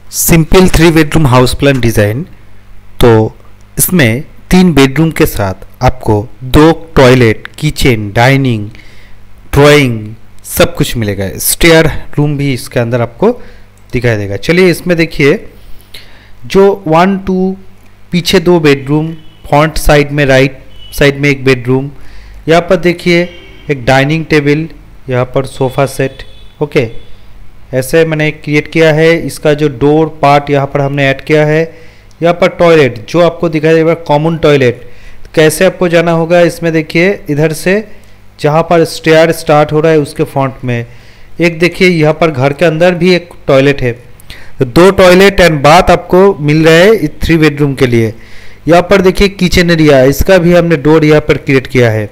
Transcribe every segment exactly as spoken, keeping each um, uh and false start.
Simple three bedroom house plan design. तो इसमें तीन बेडरूम के साथ आपको दो टॉयलेट, किचन, डाइनिंग, ड्राइंग सब कुछ मिलेगा। स्टेयर रूम भी इसके अंदर आपको दिखाई देगा। चलिए इसमें देखिए, जो वन टू पीछे दो बेडरूम, फ्रंट साइड में राइट साइड में एक बेडरूम, यहाँ पर देखिए एक डाइनिंग टेबल, यहाँ पर सोफ़ा सेट। ओके, ऐसे मैंने क्रिएट किया है। इसका जो डोर पार्ट यहाँ पर हमने ऐड किया है। यहाँ पर टॉयलेट जो आपको दिखाई देगा कॉमन टॉयलेट, कैसे आपको जाना होगा इसमें देखिए, इधर से जहाँ पर स्टेयर स्टार्ट हो रहा है उसके फ्रंट में एक देखिए, यहाँ पर घर के अंदर भी एक टॉयलेट है। तो दो टॉयलेट एंड बाथ आपको मिल रहा है थ्री बेडरूम के लिए। यहाँ पर देखिए किचन एरिया, इसका भी हमने डोर यहाँ पर क्रिएट किया है।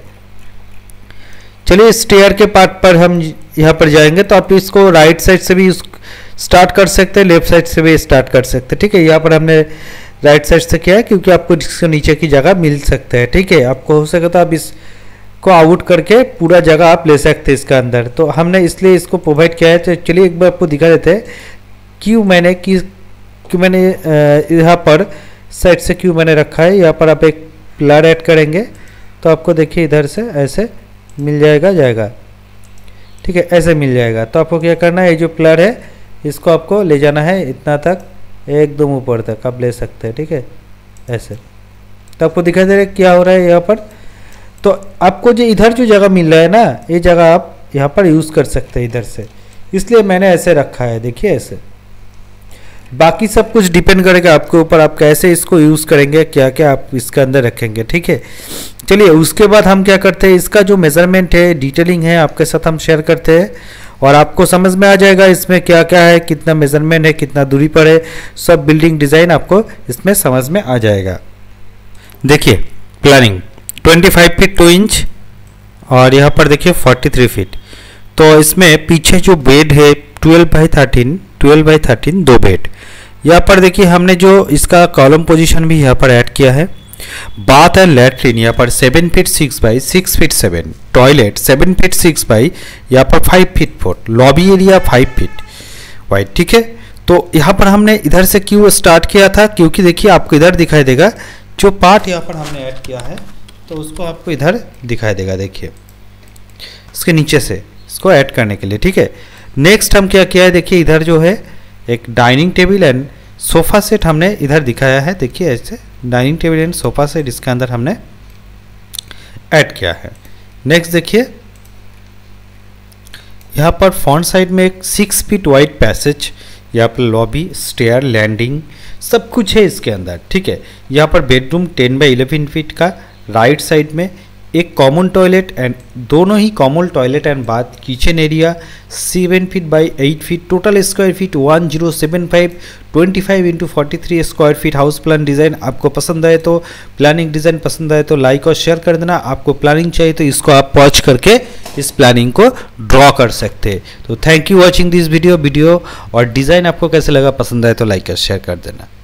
चलिए स्टेयर के पार्ट पर हम यहाँ पर जाएंगे, तो आप इसको राइट साइड से भी स्टार्ट कर सकते हैं, लेफ्ट साइड से भी स्टार्ट कर सकते हैं। ठीक है, यहाँ पर हमने राइट साइड से किया है क्योंकि आपको इसके नीचे की जगह मिल सकता है। ठीक है, आपको हो सके तो आप इसको आउट करके पूरा जगह आप ले सकते हैं इसका अंदर। तो हमने इसलिए इसको प्रोवाइड किया है। तो चलिए एक बार आपको दिखा देते हैं क्यों मैंने कि क्यों मैंने यहाँ पर साइड से क्यों मैंने रखा है। यहाँ पर आप एक पिलर ऐड करेंगे तो आपको देखिए इधर से ऐसे मिल जाएगा जाएगा ठीक है, ऐसे मिल जाएगा। तो आपको क्या करना है, ये जो पिलर है इसको आपको ले जाना है इतना तक, एकदम ऊपर तक आप ले सकते हैं। ठीक है, ऐसे। तो आपको दिखाई दे रहा है क्या हो रहा है यहाँ पर। तो आपको जो इधर जो जगह मिल रहा है ना, ये जगह आप यहाँ पर यूज़ कर सकते हैं इधर से, इसलिए मैंने ऐसे रखा है। देखिए ऐसे, बाकी सब कुछ डिपेंड करेगा आपके ऊपर, आप कैसे इसको यूज़ करेंगे, क्या क्या आप इसके अंदर रखेंगे। ठीक है, चलिए उसके बाद हम क्या करते हैं, इसका जो मेजरमेंट है, डिटेलिंग है, आपके साथ हम शेयर करते हैं और आपको समझ में आ जाएगा इसमें क्या क्या है, कितना मेजरमेंट है, कितना दूरी पर है, सब बिल्डिंग डिज़ाइन आपको इसमें समझ में आ जाएगा। देखिए प्लानिंग पच्चीस फीट टू इंच और यहाँ पर देखिए तैंतालीस फीट। तो इसमें पीछे जो बेड है twelve by thirteen twelve by thirteen दो बेड। यहाँ पर देखिए हमने जो इसका कॉलम पोजीशन भी यहाँ पर ऐड किया है। बाथ एंड लैट्रिन यहाँ पर seven feet six by six feet seven, toilet seven feet six by यहाँ पर five feet four, lobby area five feet wide. ठीक है, तो यहाँ पर हमने इधर से क्यों स्टार्ट किया था, क्योंकि देखिए आपको इधर दिखाई देगा जो पार्ट यहाँ पर हमने ऐड किया है, तो उसको आपको इधर दिखाई देगा। देखिए इसके नीचे से इसको ऐड करने के लिए। ठीक है, नेक्स्ट हम क्या किया है, देखिए इधर जो है एक dining table and sofa set हमने इधर दिखाया है। देखिए ऐसे dining table and sofa set इसके अंदर हमने ऐड किया है। नेक्स्ट देखिए यहाँ पर फ्रंट साइड में एक सिक्स फीट वाइड पैसेज, यहाँ पर लॉबी, स्टेयर, लैंडिंग सब कुछ है इसके अंदर। ठीक है, यहाँ पर bedroom ten by eleven feet का, राइट साइड में एक कॉमन टॉयलेट एंड दोनों ही common toilet and bath, kitchen area seven feet by eight feet, total square feet one zero seven five, twenty five into forty three square feet house plan design. आपको पसंद आए तो, planning design पसंद आए तो like और share कर देना। आपको प्लानिंग चाहिए तो इसको आप पॉज करके इस प्लानिंग को ड्रॉ कर सकते हैं। तो thank you watching this video video और डिज़ाइन आपको कैसे लगा, पसंद आए तो लाइक और शेयर कर देना।